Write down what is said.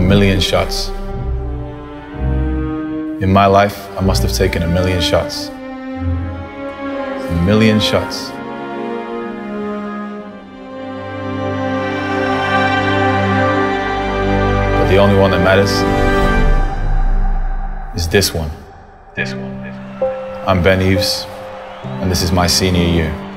million shots. In my life, I must have taken a million shots. A million shots. But the only one that matters is this one. I'm Ben Eaves, and this is my senior year.